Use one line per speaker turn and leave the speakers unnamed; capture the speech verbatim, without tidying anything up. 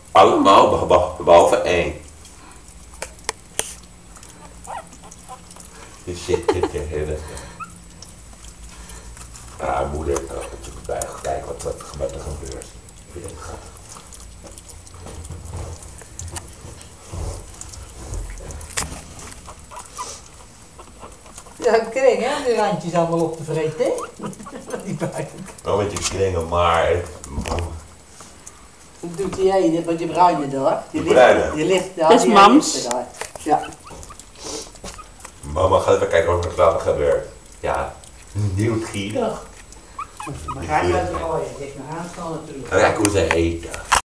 Allemaal behalve, behalve één. Je zit dit de hele... Ah, moeder, ik kan natuurlijk bij kijken wat, wat, wat er gebeurt. Ik vind het grappig.
Ja, ik kreeg hè, de randjes allemaal op te vreten. Die buiten.
Nou met die kringen, maar...
Dat doet die ene met die bruine daar. Die
Die bruine?
Ligt, die ligt daar.
Dat is
die
mams.
ligt daar. Ja.
Mama gaat even kijken wat er later gebeurt. Ja, nieuwsgierig.
Maar ga ik uit de rooien. Ik heb mijn aanstaan natuurlijk.
Kijk hoe ze eten.